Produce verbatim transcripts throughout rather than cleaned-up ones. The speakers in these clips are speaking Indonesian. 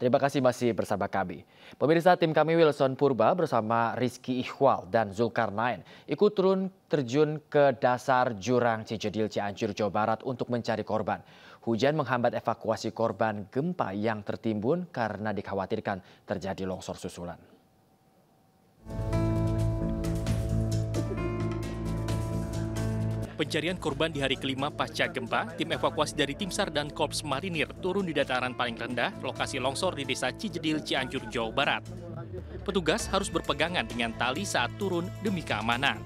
Terima kasih masih bersama kami. Pemirsa, tim kami Wilson Purba bersama Rizky Ikhwal dan Zulkarnain ikut turun terjun ke dasar jurang Cijedil, Cianjur, Jawa Barat untuk mencari korban. Hujan menghambat evakuasi korban gempa yang tertimbun karena dikhawatirkan terjadi longsor susulan. Pencarian korban di hari kelima pasca gempa, tim evakuasi dari Tim SAR dan Korps Marinir turun di dataran paling rendah lokasi longsor di Desa Cijedil, Cianjur, Jawa Barat. Petugas harus berpegangan dengan tali saat turun demi keamanan.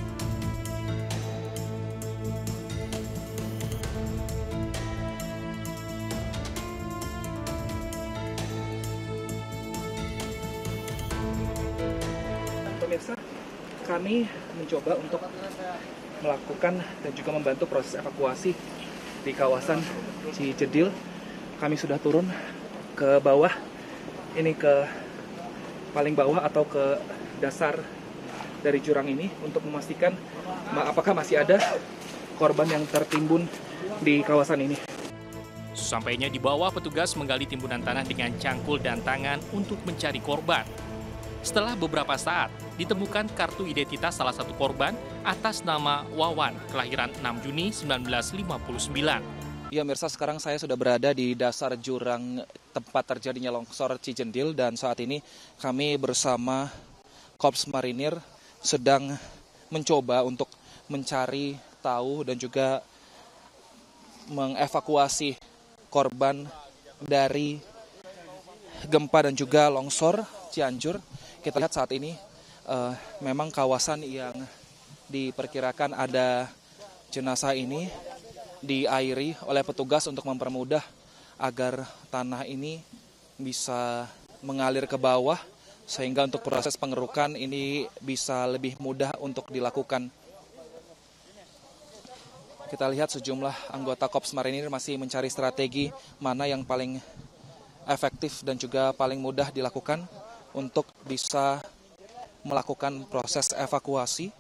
Pemirsa, kami mencoba untuk melakukan dan juga membantu proses evakuasi di kawasan Cijedil. Kami sudah turun ke bawah, ini ke paling bawah atau ke dasar dari jurang ini untuk memastikan apakah masih ada korban yang tertimbun di kawasan ini. Sampainya di bawah, petugas menggali timbunan tanah dengan cangkul dan tangan untuk mencari korban. Setelah beberapa saat, ditemukan kartu identitas salah satu korban atas nama Wawan, kelahiran enam Juni seribu sembilan ratus lima puluh sembilan. Ya, Mirsa, sekarang saya sudah berada di dasar jurang tempat terjadinya longsor Cijedil dan saat ini kami bersama Korps Marinir sedang mencoba untuk mencari tahu dan juga mengevakuasi korban dari gempa dan juga longsor Cianjur. Kita lihat saat ini uh, memang kawasan yang diperkirakan ada jenazah ini diairi oleh petugas untuk mempermudah agar tanah ini bisa mengalir ke bawah sehingga untuk proses pengerukan ini bisa lebih mudah untuk dilakukan. Kita lihat sejumlah anggota Korps Marinir masih mencari strategi mana yang paling efektif dan juga paling mudah dilakukan untuk bisa melakukan proses evakuasi.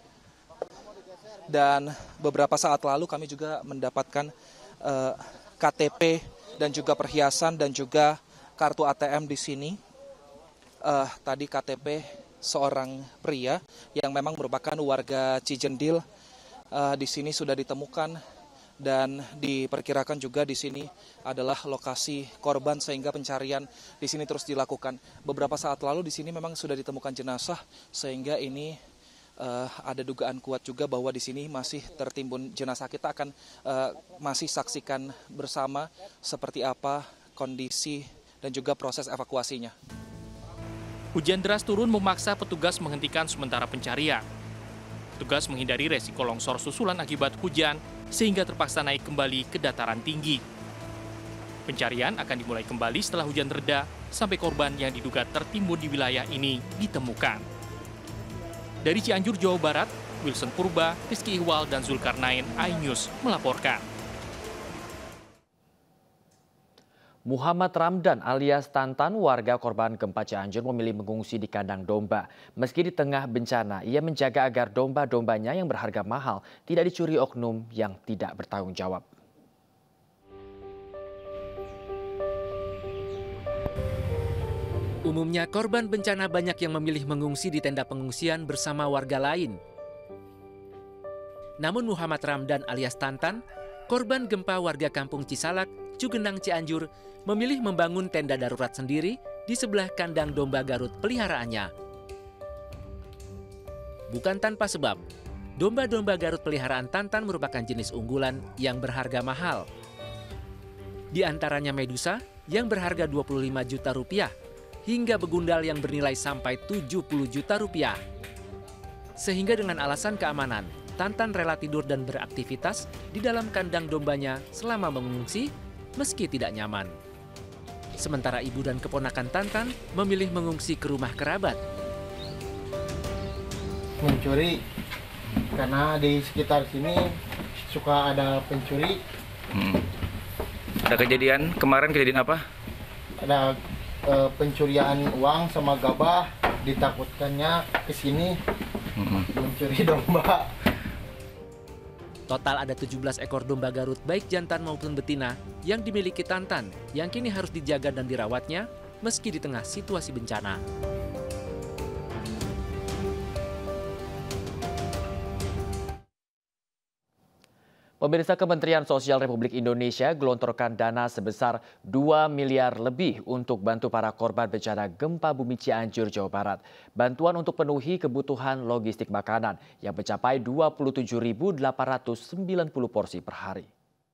Dan beberapa saat lalu kami juga mendapatkan uh, K T P dan juga perhiasan dan juga kartu A T M di sini. Uh, tadi K T P seorang pria yang memang merupakan warga Cijedil uh, di sini sudah ditemukan. Dan diperkirakan juga di sini adalah lokasi korban sehingga pencarian di sini terus dilakukan. Beberapa saat lalu di sini memang sudah ditemukan jenazah sehingga ini uh, ada dugaan kuat juga bahwa di sini masih tertimbun jenazah. Kita akan uh, masih saksikan bersama seperti apa kondisi dan juga proses evakuasinya. Hujan deras turun memaksa petugas menghentikan sementara pencarian. Petugas menghindari resiko longsor susulan akibat hujan sehingga terpaksa naik kembali ke dataran tinggi. Pencarian akan dimulai kembali setelah hujan reda sampai korban yang diduga tertimbun di wilayah ini ditemukan. Dari Cianjur, Jawa Barat, Wilson Purba, Rizky Ikhwal, dan Zulkarnain, iNews melaporkan. Muhammad Ramdan alias Tantan, warga korban gempa Cianjur, memilih mengungsi di kandang domba. Meski di tengah bencana, ia menjaga agar domba-dombanya yang berharga mahal tidak dicuri oknum yang tidak bertanggung jawab. Umumnya korban bencana banyak yang memilih mengungsi di tenda pengungsian bersama warga lain. Namun Muhammad Ramdan alias Tantan, korban gempa warga kampung Cisalak, Cugenang, Cianjur, memilih membangun tenda darurat sendiri di sebelah kandang domba Garut peliharaannya. Bukan tanpa sebab, domba-domba Garut peliharaan Tantan merupakan jenis unggulan yang berharga mahal. Di antaranya Medusa yang berharga dua puluh lima juta rupiah, hingga begundal yang bernilai sampai tujuh puluh juta rupiah. Sehingga dengan alasan keamanan, Tantan rela tidur dan beraktivitas di dalam kandang dombanya selama mengungsi meski tidak nyaman. Sementara ibu dan keponakan Tantan memilih mengungsi ke rumah kerabat. Mencuri karena di sekitar sini suka ada pencuri. Hmm. Ada kejadian kemarin, kejadian apa? Ada e, pencurian uang sama gabah, ditakutkannya ke sini hmm. mencuri domba. Total ada tujuh belas ekor domba Garut baik jantan maupun betina yang dimiliki Tantan yang kini harus dijaga dan dirawatnya meski di tengah situasi bencana. Pemirsa, Kementerian Sosial Republik Indonesia gelontorkan dana sebesar dua miliar lebih untuk bantu para korban bencana gempa bumi Cianjur, Jawa Barat. Bantuan untuk penuhi kebutuhan logistik makanan yang mencapai dua puluh tujuh ribu delapan ratus sembilan puluh porsi per hari.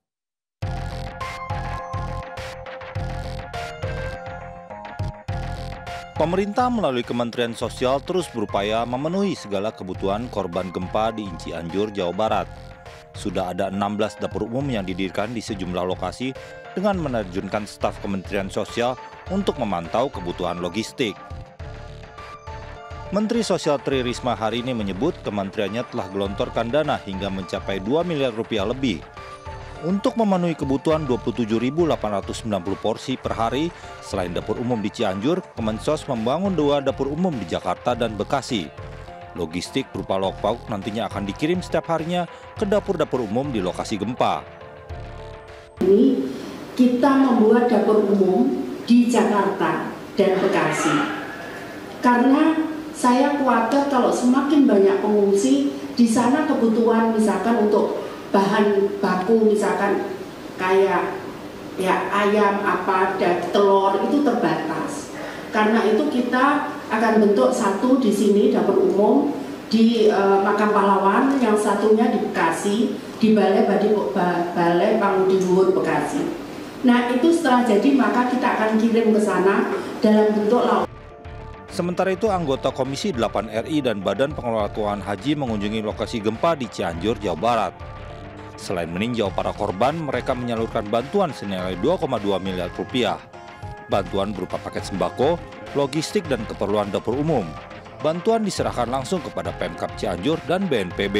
Pemerintah melalui Kementerian Sosial terus berupaya memenuhi segala kebutuhan korban gempa di Cianjur, Jawa Barat. Sudah ada enam belas dapur umum yang didirikan di sejumlah lokasi dengan menerjunkan staf Kementerian Sosial untuk memantau kebutuhan logistik. Menteri Sosial Tri Risma hari ini menyebut kementeriannya telah gelontorkan dana hingga mencapai dua miliar rupiah lebih. Untuk memenuhi kebutuhan dua puluh tujuh ribu delapan ratus sembilan puluh porsi per hari, selain dapur umum di Cianjur, Kemensos membangun dua dapur umum di Jakarta dan Bekasi. Logistik berupa lauk pauk nantinya akan dikirim setiap harinya ke dapur-dapur umum di lokasi gempa. Ini kita membuat dapur umum di Jakarta dan Bekasi. Karena saya khawatir kalau semakin banyak pengungsi, di sana kebutuhan misalkan untuk bahan baku misalkan kayak ya ayam apa dan telur itu terbatas. Karena itu kita akan bentuk satu di sini dapur umum di uh, Makam Pahlawan, yang satunya di Bekasi di Balai Badi Balai Pangudi Luhur Bekasi. Nah itu setelah jadi maka kita akan kirim ke sana dalam bentuk lauk. Sementara itu anggota Komisi delapan R I dan Badan Pengelola Keuangan Haji mengunjungi lokasi gempa di Cianjur, Jawa Barat. Selain meninjau para korban, mereka menyalurkan bantuan senilai dua koma dua miliar rupiah. Bantuan berupa paket sembako, logistik, dan keperluan dapur umum. Bantuan diserahkan langsung kepada Pemkab Cianjur dan B N P B.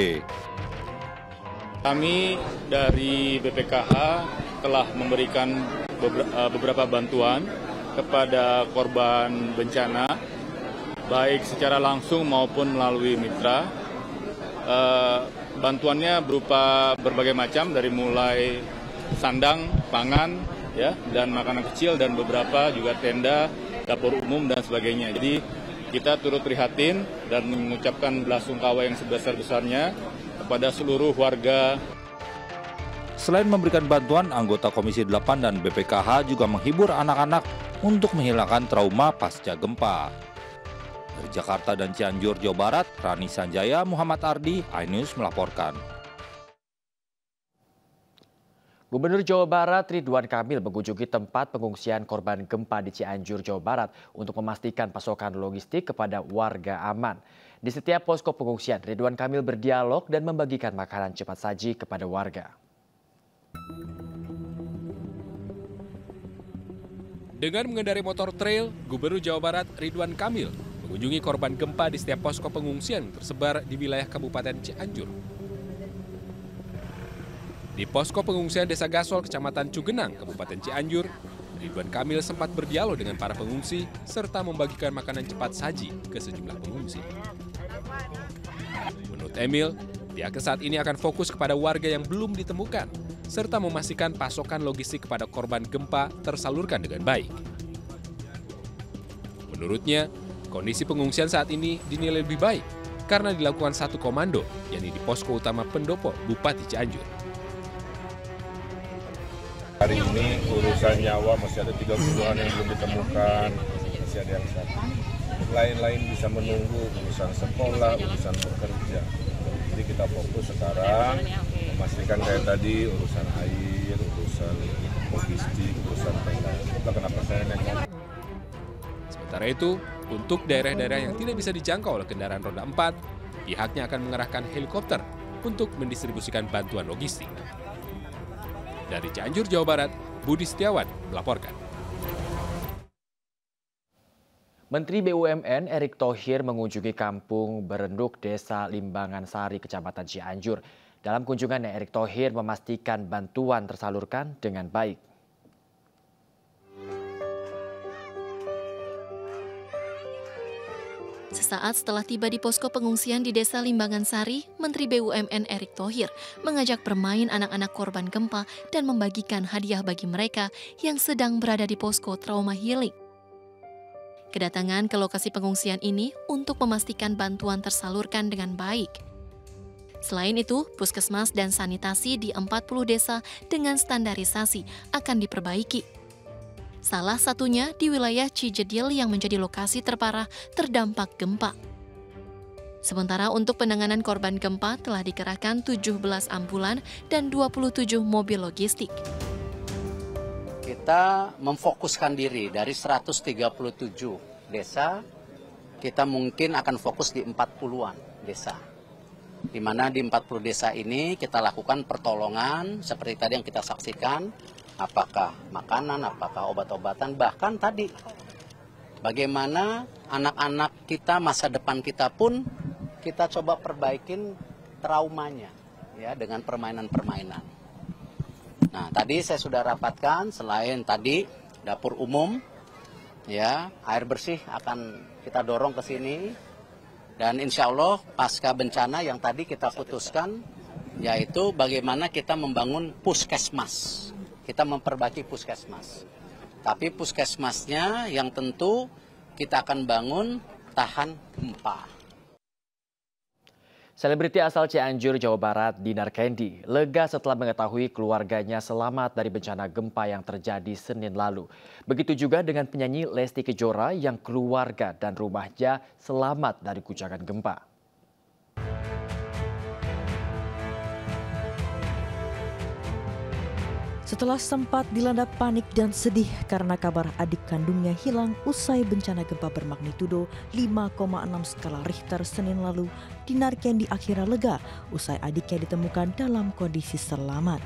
Kami dari B P K H telah memberikan beberapa bantuan kepada korban bencana, baik secara langsung maupun melalui mitra. Bantuannya berupa berbagai macam, dari mulai sandang, pangan, ya, dan makanan kecil, dan beberapa juga tenda, dapur umum, dan sebagainya. Jadi kita turut prihatin dan mengucapkan belasungkawa yang sebesar-besarnya kepada seluruh warga. Selain memberikan bantuan, anggota Komisi delapan dan B P K H juga menghibur anak-anak untuk menghilangkan trauma pasca gempa. Dari Jakarta dan Cianjur, Jawa Barat, Rani Sanjaya, Muhammad Ardi, iNews melaporkan. Gubernur Jawa Barat Ridwan Kamil mengunjungi tempat pengungsian korban gempa di Cianjur, Jawa Barat untuk memastikan pasokan logistik kepada warga aman. Di setiap posko pengungsian, Ridwan Kamil berdialog dan membagikan makanan cepat saji kepada warga. Dengan mengendari motor trail, Gubernur Jawa Barat Ridwan Kamil mengunjungi korban gempa di setiap posko pengungsian tersebar di wilayah Kabupaten Cianjur. Di posko pengungsian Desa Gasol, Kecamatan Cugenang, Kabupaten Cianjur, Ridwan Kamil sempat berdialog dengan para pengungsi serta membagikan makanan cepat saji ke sejumlah pengungsi. Menurut Emil, pihaknya saat ini akan fokus kepada warga yang belum ditemukan, serta memastikan pasokan logistik kepada korban gempa tersalurkan dengan baik. Menurutnya, kondisi pengungsian saat ini dinilai lebih baik karena dilakukan satu komando, yakni di posko utama pendopo Bupati Cianjur. Hari ini urusan nyawa masih ada tiga puluhan yang belum ditemukan, masih ada yang sakit. Lain-lain bisa menunggu, urusan sekolah, urusan bekerja. Jadi kita fokus sekarang memastikan kayak tadi urusan air, urusan logistik, urusan tenda. Kita kenapa saya naik? Sementara itu, untuk daerah-daerah yang tidak bisa dijangkau oleh kendaraan roda empat, pihaknya akan mengerahkan helikopter untuk mendistribusikan bantuan logistik. Dari Cianjur, Jawa Barat, Budi Setiawan melaporkan. Menteri B U M N Erick Thohir mengunjungi kampung Berenduk Desa Limbangan Sari, Kecamatan Cianjur. Dalam kunjungannya, Erick Thohir memastikan bantuan tersalurkan dengan baik. Sesaat setelah tiba di posko pengungsian di Desa Limbangan Sari, Menteri B U M N Erick Thohir mengajak bermain anak-anak korban gempa dan membagikan hadiah bagi mereka yang sedang berada di posko trauma healing. Kedatangan ke lokasi pengungsian ini untuk memastikan bantuan tersalurkan dengan baik. Selain itu, puskesmas dan sanitasi di empat puluh desa dengan standarisasi akan diperbaiki. Salah satunya di wilayah Cijedil yang menjadi lokasi terparah terdampak gempa. Sementara untuk penanganan korban gempa telah dikerahkan tujuh belas ambulan dan dua puluh tujuh mobil logistik. Kita memfokuskan diri dari seratus tiga puluh tujuh desa, kita mungkin akan fokus di empat puluhan desa. Di mana di empat puluh desa ini kita lakukan pertolongan seperti tadi yang kita saksikan, apakah makanan, apakah obat-obatan, bahkan tadi bagaimana anak-anak kita, masa depan kita pun kita coba perbaikin traumanya ya dengan permainan-permainan. Nah, tadi saya sudah rapatkan selain tadi dapur umum ya, air bersih akan kita dorong ke sini. Dan insya Allah pasca bencana yang tadi kita putuskan, yaitu bagaimana kita membangun puskesmas. Kita memperbaiki puskesmas. Tapi puskesmasnya yang tentu kita akan bangun tahan gempa. Selebriti asal Cianjur, Jawa Barat, Dinar Candy, lega setelah mengetahui keluarganya selamat dari bencana gempa yang terjadi Senin lalu. Begitu juga dengan penyanyi Lesti Kejora yang keluarga dan rumahnya selamat dari guncangan gempa. Setelah sempat dilanda panik dan sedih karena kabar adik kandungnya hilang usai bencana gempa bermagnitudo lima koma enam skala Richter Senin lalu, Dinar Candy akhirnya lega usai adiknya ditemukan dalam kondisi selamat.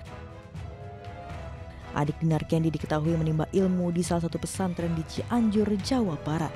Adik Dinar Candy diketahui menimba ilmu di salah satu pesantren di Cianjur, Jawa Barat.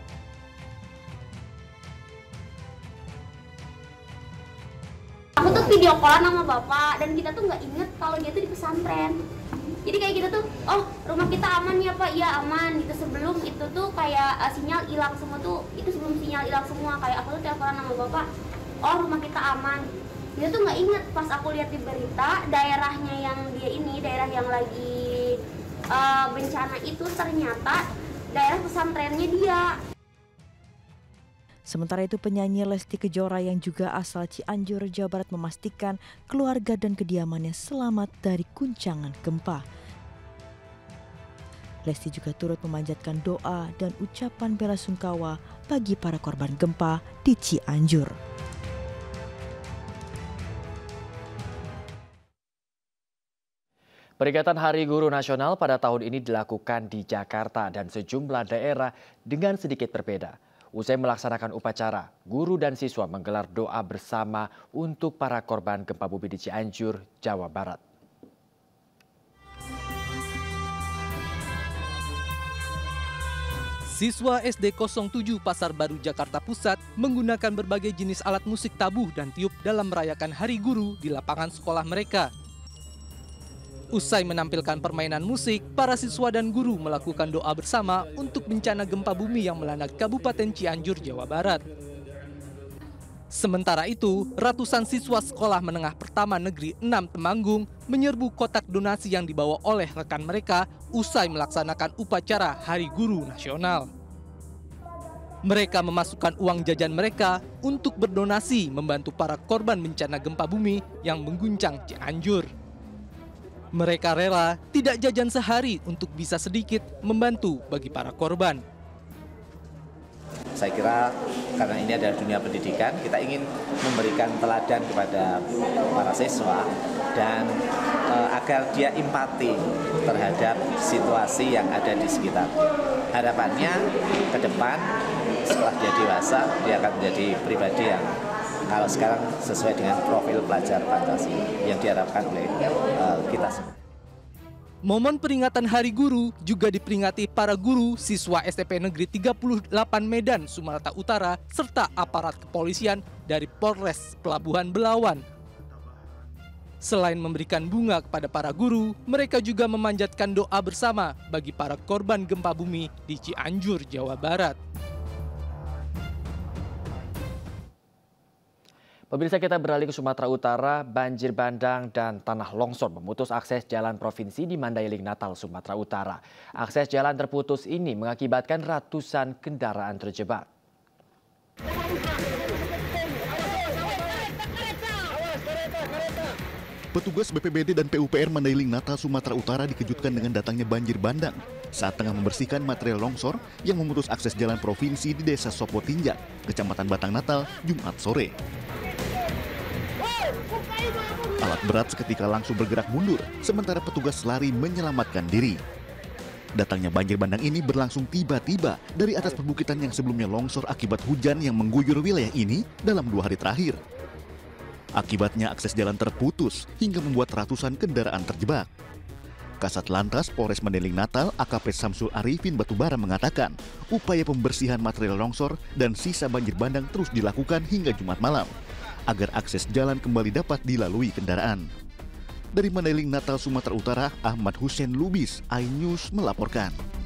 Aku tuh video callan sama bapak dan kita tuh nggak inget kalau dia tuh di pesantren. Jadi kayak kita tuh, oh rumah kita aman ya pak, iya aman. Gitu sebelum itu tuh kayak uh, sinyal hilang semua tuh, itu sebelum sinyal hilang semua kayak aku tuh teleponan sama bapak, oh rumah kita aman. Dia tuh nggak inget pas aku lihat di berita daerahnya yang dia ini, daerah yang lagi uh, bencana itu ternyata daerah pesantrennya dia. Sementara itu penyanyi Lesti Kejora yang juga asal Cianjur, Jawa Barat memastikan keluarga dan kediamannya selamat dari guncangan gempa. Lesti juga turut memanjatkan doa dan ucapan bela sungkawa bagi para korban gempa di Cianjur. Peringatan Hari Guru Nasional pada tahun ini dilakukan di Jakarta dan sejumlah daerah dengan sedikit berbeda. Usai melaksanakan upacara, guru dan siswa menggelar doa bersama untuk para korban gempa bumi di Cianjur, Jawa Barat. Siswa S D nol tujuh Pasar Baru Jakarta Pusat menggunakan berbagai jenis alat musik tabuh dan tiup dalam merayakan Hari Guru di lapangan sekolah mereka. Usai menampilkan permainan musik, para siswa dan guru melakukan doa bersama untuk bencana gempa bumi yang melanda Kabupaten Cianjur, Jawa Barat. Sementara itu, ratusan siswa sekolah menengah pertama negeri enam Temanggung menyerbu kotak donasi yang dibawa oleh rekan mereka usai melaksanakan upacara Hari Guru Nasional. Mereka memasukkan uang jajan mereka untuk berdonasi membantu para korban bencana gempa bumi yang mengguncang Cianjur. Mereka rela tidak jajan sehari untuk bisa sedikit membantu bagi para korban. Saya kira karena ini adalah dunia pendidikan, kita ingin memberikan teladan kepada para siswa dan e, agar dia empati terhadap situasi yang ada di sekitar. Harapannya ke depan setelah dia dewasa, dia akan menjadi pribadi yang kalau sekarang sesuai dengan profil pelajar Pancasila yang diharapkan oleh uh, kita semua. Momen peringatan Hari Guru juga diperingati para guru siswa S D P Negeri tiga puluh delapan Medan, Sumatera Utara, serta aparat kepolisian dari Polres Pelabuhan Belawan. Selain memberikan bunga kepada para guru, mereka juga memanjatkan doa bersama bagi para korban gempa bumi di Cianjur, Jawa Barat. Pemirsa, kita beralih ke Sumatera Utara. Banjir bandang dan tanah longsor memutus akses jalan provinsi di Mandailing, Natal, Sumatera Utara. Akses jalan terputus ini mengakibatkan ratusan kendaraan terjebak. Petugas B P B D dan P U P R Mandailing, Natal, Sumatera Utara dikejutkan dengan datangnya banjir bandang saat tengah membersihkan material longsor yang memutus akses jalan provinsi di Desa Sopotinjak, Kecamatan Batang, Natal, Jumat sore. Alat berat seketika langsung bergerak mundur, sementara petugas lari menyelamatkan diri. Datangnya banjir bandang ini berlangsung tiba-tiba dari atas perbukitan yang sebelumnya longsor akibat hujan yang mengguyur wilayah ini dalam dua hari terakhir. Akibatnya akses jalan terputus hingga membuat ratusan kendaraan terjebak. Kasat Lantas Polres Mandailing, Natal, A K P Samsul Arifin Batubara mengatakan, upaya pembersihan material longsor dan sisa banjir bandang terus dilakukan hingga Jumat malam, agar akses jalan kembali dapat dilalui kendaraan. Dari Mandailing, Natal, Sumatera Utara, Ahmad Hussein Lubis, iNews melaporkan.